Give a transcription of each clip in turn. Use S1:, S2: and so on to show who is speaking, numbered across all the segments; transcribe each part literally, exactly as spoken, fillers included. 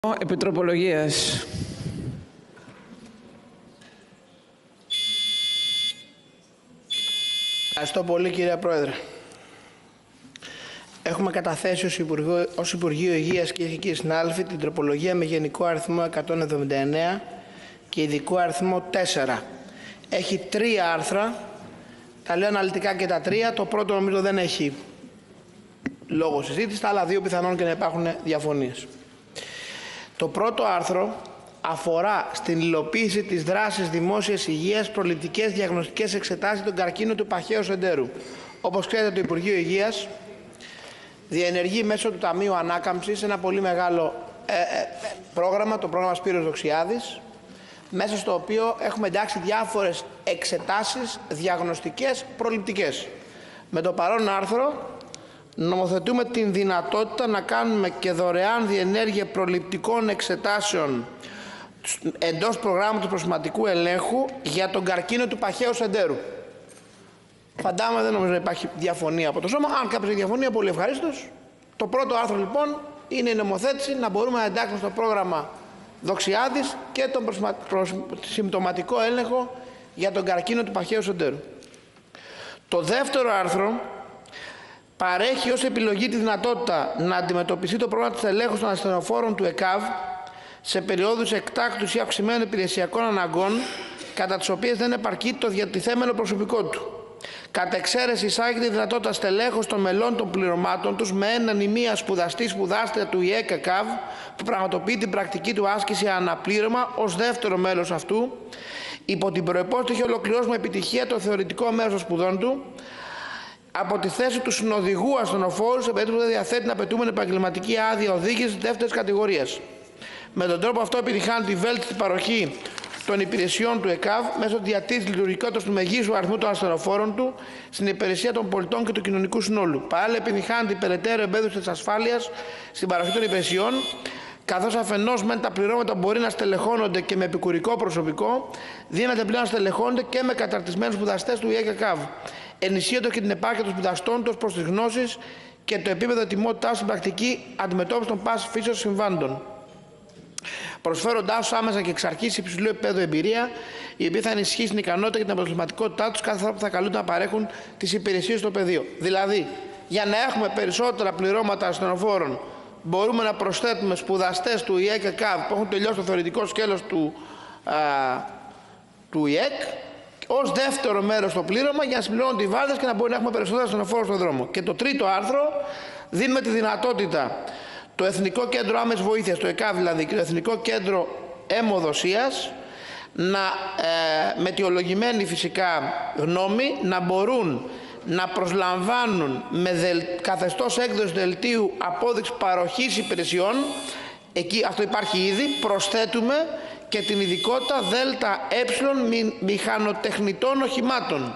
S1: Επιτροπολογίας.
S2: Ευχαριστώ πολύ, κύριε Πρόεδρε. Έχουμε καταθέσει ως Υπουργείο, ως Υπουργείο Υγείας, κυρίες και κύριοι συνάδελφοι, την τροπολογία με γενικό αριθμό εκατόν εβδομήντα εννέα και ειδικό αριθμό τέσσερα. Έχει τρία άρθρα, τα λέω αναλυτικά και τα τρία. Το πρώτο νομίζω δεν έχει λόγο συζήτηση, τα άλλα δύο πιθανόν και να υπάρχουν διαφωνίες. Το πρώτο άρθρο αφορά στην υλοποίηση της δράσης δημόσιας υγείας προληπτικές διαγνωστικές εξετάσεις των καρκίνων του παχαίου εντέρου. Όπως ξέρετε, το Υπουργείο Υγείας διενεργεί μέσω του Ταμείου Ανάκαμψης ένα πολύ μεγάλο ε, ε, πρόγραμμα, το πρόγραμμα Σπύρος Δοξιάδης, μέσα στο οποίο έχουμε εντάξει διάφορες εξετάσεις διαγνωστικές προληπτικές. Με το παρόν άρθρο νομοθετούμε την δυνατότητα να κάνουμε και δωρεάν διενέργεια προληπτικών εξετάσεων εντός προγράμματος προσωματικού ελέγχου για τον καρκίνο του παχαίου εντέρου. Φαντάμε, δεν νομίζω να υπάρχει διαφωνία από το σώμα. Αν κάποια διαφωνία, πολύ ευχαρίστως. Το πρώτο άρθρο λοιπόν είναι η νομοθέτηση να μπορούμε να εντάξουμε στο πρόγραμμα Δοξιάδης και τον προσμα... συμπτωματικό έλεγχο για τον καρκίνο του παχαίου εντέρου. Το δεύτερο άρθρο παρέχει ως επιλογή τη δυνατότητα να αντιμετωπιστεί το πρόβλημα της ελέγχου των ασθενοφόρων του ΕΚΑΒ σε περιόδους εκτάκτους ή αυξημένων υπηρεσιακών αναγκών, κατά τις οποίες δεν επαρκεί το διατηθέμενο προσωπικό του. Κατ' εξαίρεση εισάγεται η δυνατότητα στελέχος των μελών των πληρωμάτων τους με έναν ή μία σπουδαστή σπουδάστρια του ΙΕΚΑΒ που πραγματοποιεί την πρακτική του άσκηση αναπλήρωμα ως δεύτερο μέλος αυτού, υπό την προϋπόθεση ότι έχει ολοκληρώσει με επιτυχία το θεωρητικό μέρος των σπουδών του, από τη θέση του συνοδηγού ασθενοφόρου σε περίπτωση που δεν διαθέτει την απαιτούμενη επαγγελματική άδεια οδήγησης δεύτερης κατηγορίας. Με τον τρόπο αυτό επιτυχάνει τη βέλτιστη παροχή των υπηρεσιών του ΕΚΑΒ μέσω της διατήρησης λειτουργικότητας του μεγίστου αριθμού των ασθενοφόρων του στην υπηρεσία των πολιτών και του κοινωνικού συνόλου. Παράλληλα, επιτυχάνει την περαιτέρω εμπέδωση της ασφάλειας στην παροχή των υπηρεσιών, καθώς αφενός μεν τα πληρώματα μπορεί να στελεχώνονται και με επικουρικό προσωπικό, δύναται πλέον να στελεχώνονται και με καταρτισμένους σπουδαστές του ΙΕΚΑΒ, ενισχύοντας και την επάρκεια των σπουδαστών τους προς τις γνώσεις και το επίπεδο ετοιμότητάς στην πρακτική αντιμετώπιση των πάσης φύσεως συμβάντων, προσφέροντάς άμεσα και εξ αρχής υψηλού επίπεδου εμπειρία, η οποία θα ενισχύσει την ικανότητα και την αποτελεσματικότητά τους κάθε φορά που θα καλούνται να παρέχουν τις υπηρεσίες στο πεδίο. Δηλαδή, για να έχουμε περισσότερα πληρώματα ασθενοφόρων, μπορούμε να προσθέτουμε σπουδαστές του ΙΕΚΑΒ που έχουν τελειώσει το θεωρητικό σκέλος του, α, του ΙΕΚ ως δεύτερο μέρος στο πλήρωμα για να συμπληρώνουν τη βάρδες και να μπορεί να έχουμε περισσότερα ασθενοφόρους στον δρόμο. Και το τρίτο άρθρο δίνουμε τη δυνατότητα το Εθνικό Κέντρο Άμεσης Βοήθειας, το ΕΚΑΒ δηλαδή, και το Εθνικό Κέντρο Αιμοδοσίας, να, ε, με αιτιολογημένη φυσικά γνώμη, να μπορούν να προσλαμβάνουν με δελ, καθεστώς έκδοση δελτίου απόδειξη παροχής υπηρεσιών, εκεί αυτό υπάρχει ήδη, προσθέτουμε και την ειδικότητα ΔΕΛΤΑ Ε μη, μηχανοτεχνητών οχημάτων.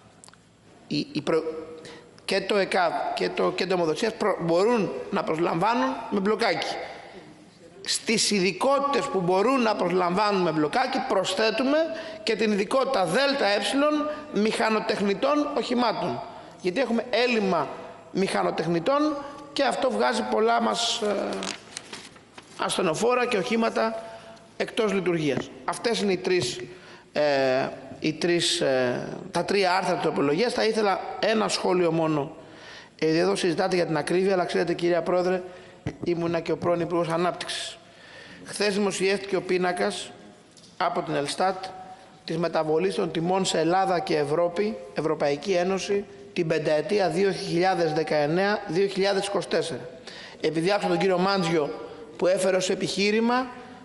S2: Η, η προ... Και το ΕΚΑΒ και το Κέντρο Αιμοδοσίας μπορούν να προσλαμβάνουν με μπλοκάκι. Στις ειδικότητες που μπορούν να προσλαμβάνουν με μπλοκάκι προσθέτουμε και την ειδικότητα ΔΕΛΤΑ Ε μηχανοτεχνητών οχημάτων. Γιατί έχουμε έλλειμμα μηχανοτεχνητών και αυτό βγάζει πολλά μας ε, ασθενοφόρα και οχήματα εκτός λειτουργίας. Αυτές είναι οι τρεις, ε, οι τρεις, ε, τα τρία άρθρα της τροπολογίας. Θα ήθελα ένα σχόλιο μόνο. Ε, εδώ συζητάτε για την ακρίβεια, αλλά ξέρετε, κυρία Πρόεδρε, ήμουνα και ο πρώην Υπουργός Ανάπτυξης. Χθες δημοσιεύτηκε ο πίνακας από την Ελστάτ της μεταβολής των τιμών σε Ελλάδα και Ευρώπη, Ευρωπαϊκή Ένωση, την πενταετία δύο χιλιάδες δεκαεννέα με δύο χιλιάδες είκοσι τέσσερα. Επειδή άκουσα τον κύριο Μάντζιο που έφερε ως επιχείρημα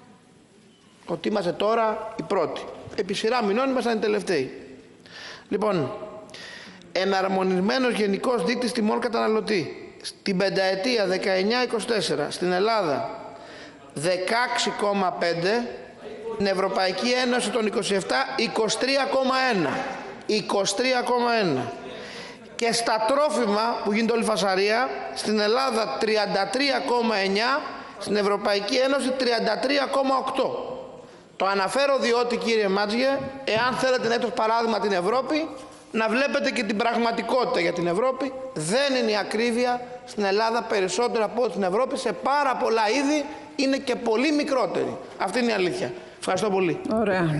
S2: ότι είμαστε τώρα οι πρώτοι. Επί σειρά μηνών ήμασταν οι τελευταίοι. Λοιπόν, εναρμονισμένος γενικός δείκτης τιμών καταναλωτή. Στην πενταετία δεκαεννέα είκοσι τέσσερα στην Ελλάδα δεκαέξι κόμμα πέντε, στην Ευρωπαϊκή Ένωση των είκοσι επτά είκοσι τρία κόμμα ένα. είκοσι τρία κόμμα ένα. Και στα τρόφιμα που γίνεται όλη φασαρία, στην Ελλάδα τριάντα τρία κόμμα εννιά, στην Ευρωπαϊκή Ένωση τριάντα τρία κόμμα οκτώ. Το αναφέρω διότι, κύριε Μάτζιε, εάν θέλετε να έχετε παράδειγμα την Ευρώπη, να βλέπετε και την πραγματικότητα για την Ευρώπη. Δεν είναι η ακρίβεια στην Ελλάδα περισσότερο από την Ευρώπη σε πάρα πολλά είδη είναι και πολύ μικρότεροι. Αυτή είναι η αλήθεια. Ευχαριστώ πολύ.
S1: Ωραία.